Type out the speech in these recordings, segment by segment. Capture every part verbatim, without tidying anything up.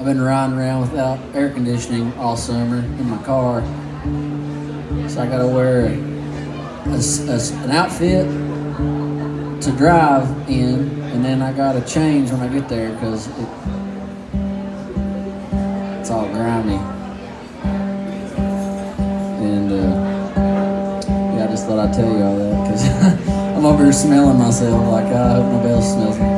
I've been riding around without air conditioning all summer in my car. So I gotta wear a, a, a, an outfit to drive in, and then I gotta change when I get there because it, it's all grimy. And uh, yeah, I just thought I'd tell you all that because I'm over here smelling myself like I hope nobody else smells me.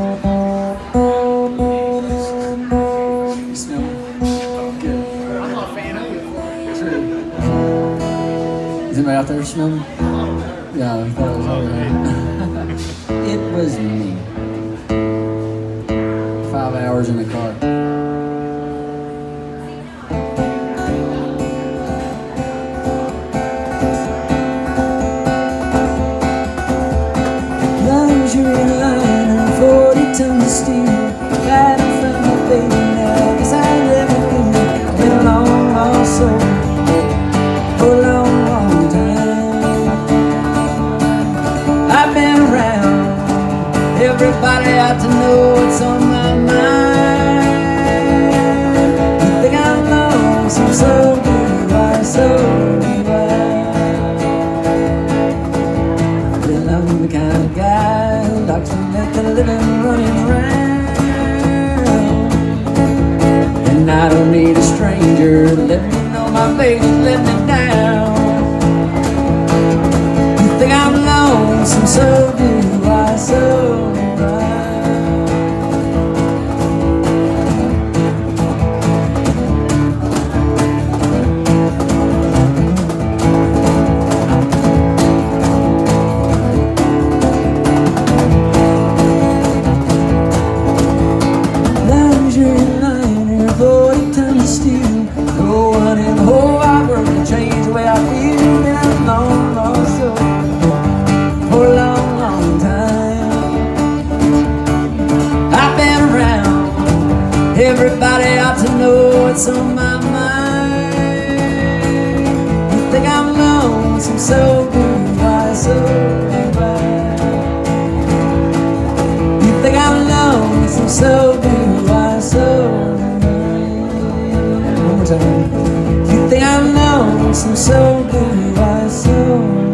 You smell me? Good. I'm not a fan of it. True. Is anybody out there smelling? Yeah, I thought it was over there. It was me. Five hours in the car. Luxury liner, forty tons of steel, right in front of my baby now. Guess I never knew. Been a long, long soul for a long, long time. I've been around. Everybody ought to know what's on my mind. You think I'm lonesome, so do I, so do I. Well, I'm the kind of guy who likes to make a living running around, and I don't need a stranger to let me know my baby's letting me down. You think I'm lonesome, so do I, so everybody ought to know what's on my mind. You think I'm lonesome, so do I, so do I. You think I'm lonesome, so do I, so do I. One more time. You think I'm lonesome, so do I, so do I.